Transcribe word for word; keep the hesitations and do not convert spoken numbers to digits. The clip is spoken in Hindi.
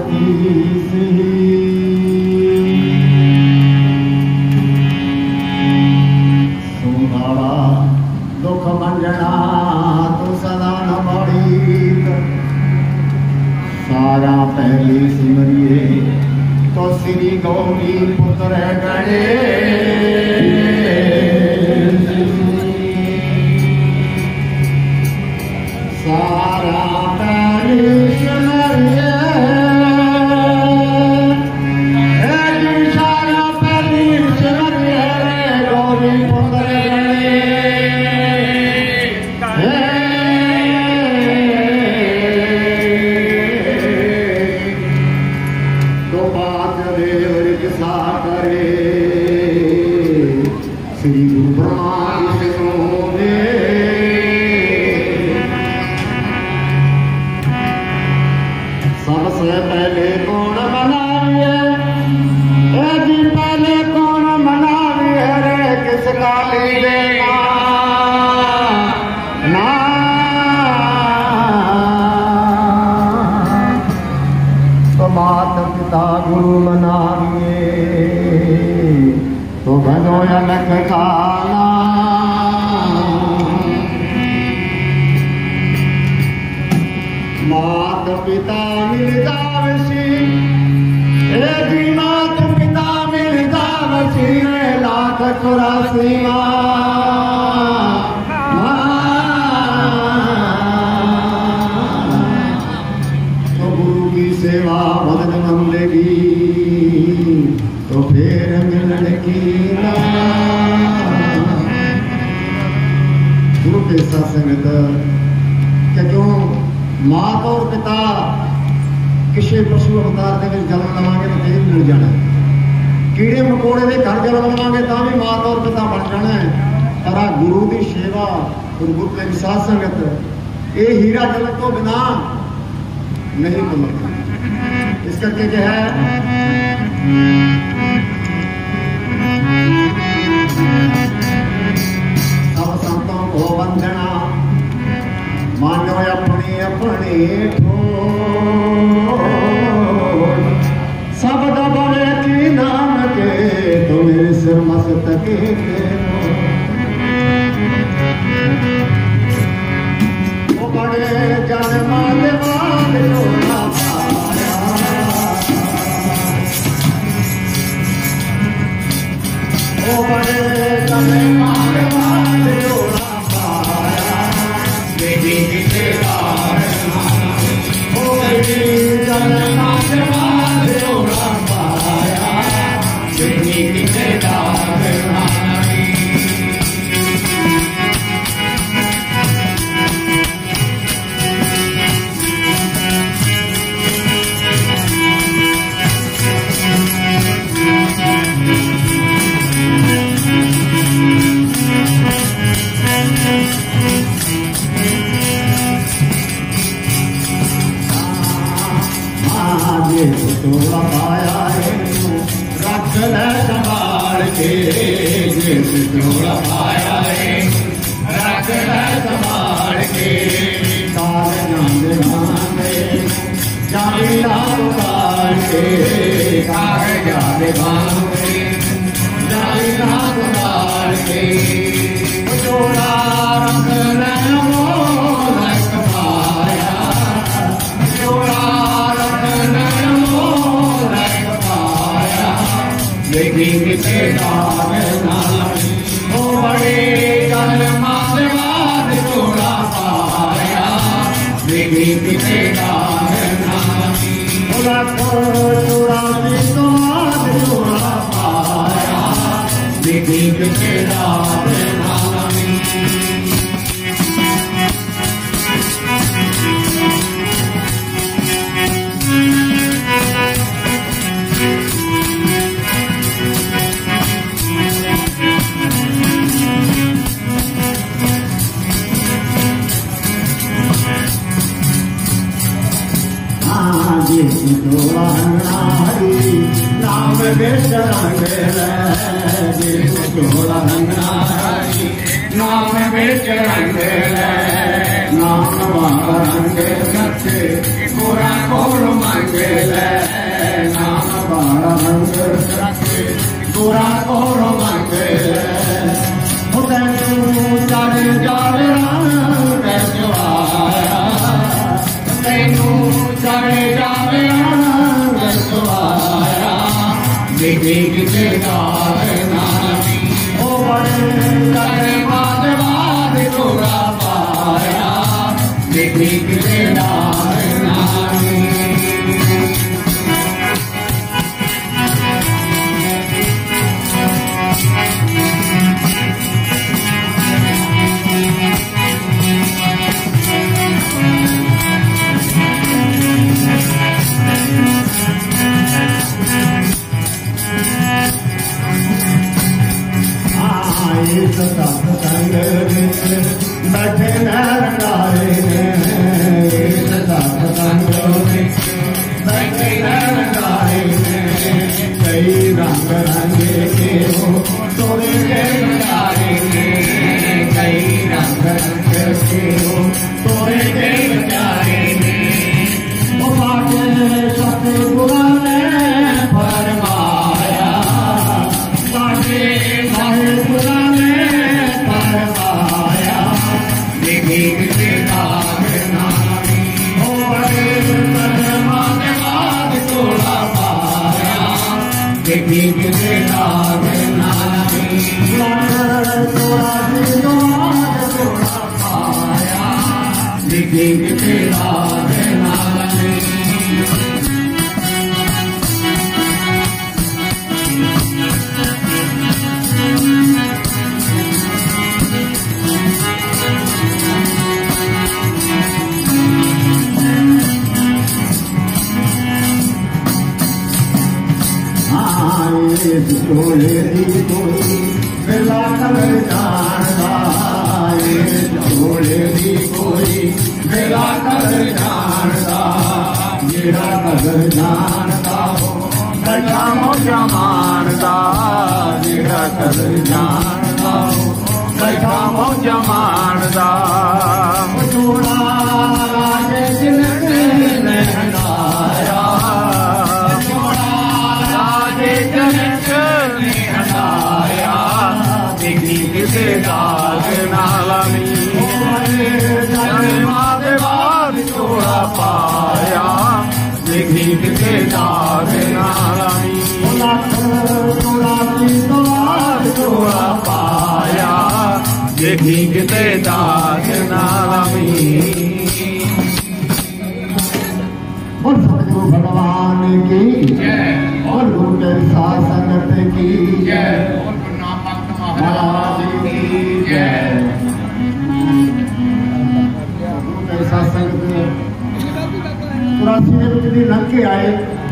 दुख मंजना तो सदा न बड़ी सारा पहली सिमरिए तो श्री गौरी पुत्र गणेश सारा पहली सिमरिए सारा पहली सिमरिए गौरी पुत्र श्री गुरु ब्रह्मा विष्णु ने सबसे पहले कौन बनाए जी पहले कौन बनाए रे किसका लीले ना तो माता पिता गुरु मनाइए तो भजो अलग काला मात पिता मिल जावसी जी मात पिता मिल जावसी लाख चौरासी तो गुरु की सेवा भजन मंदेगी तो फिर मिलने की गुरु के सत्संगत कि क्यों मात और पिता किसी पशु अवतार के जन्म लवांगे तो फिर मिल जाना कीड़े मकोड़े के घर जन्म लवांगे तो भी मात और पिता बन जाना है पर गुरु की सेवा गुरु के सत्संगत ये हीरा जलक तो बिना नहीं मिलता इस करके जो है सब संतों को वंदना मानो अपने अपने ठोर सब दबे की नाम के तो मेरे सिर मस्तके वो बड़े जन्मा देवान जोड़ा ओ बड़े जन्मा देवान जोड़ा पाया बेटी के दार ओ बेटी जन्मा देवान जोड़ा पाया बेटी के दार तोड़ा पाया है रख ले संभाल के तोड़ा पाया है रख ले संभाल के सारे जाने भाने जाने लाल के सारे जाने भाने जाने लाल के तोड़ा रख ले रख पाया तोड़ा बेटी के दार ओ बड़े जन्मा देवान जोड़ा पाया बेटी के दार चौरासी तुम्हार जोड़ा पाया बेटी के दार नाम बेचरंग नाम बेचरंग नाम रंग सत्य गोरा कोल मंगे ले नाम बाड़ा रंग रखे गोरा कोल मंगे ले तैनू चढ़ जावे रंग जवाया तैनू चढ़ जावे रंग जवाया देखी किते गाल नामी ओ बड़े करे बाद बाद गोरा पाया देखी किते गाल नामी बैठे नरकारे बैठे नरकारे कई रंग रंगे के हो तोरे के नजारे कई रंग रंग के हो तोरे के नजारे वो बाटे सतगुरु ने फरमाया बाटे सतगुरु ने फरमाया देखी किते गाल नामी ओ बड़े कदमा के बाद तोड़ा पाया देखी किते गाल नामी तोड़ा दी तोड़ा पाया देखी किते गाल नामी चोले दी कोई मेला कलर जानदा चोले दी कोई मेला कलर जानदा जेड़ा कलर जानदा हो बैठा मौजा मारदा जेड़ा कलर जानदा हो बैठा मौजा मारदा थोड़ा राजे जिनके ने हंडाया देखी किसे दाग नालामी जन्मा के बाद थोड़ा पाया देखी किसे दाग नालामी थोड़ा थोड़ा पाया देखी किसे दाग नालामी और सतगुरु भगवान की जय और गुरु संगत की जय और महाराज की जय गुरु संगत चौरासी के लंघ के आए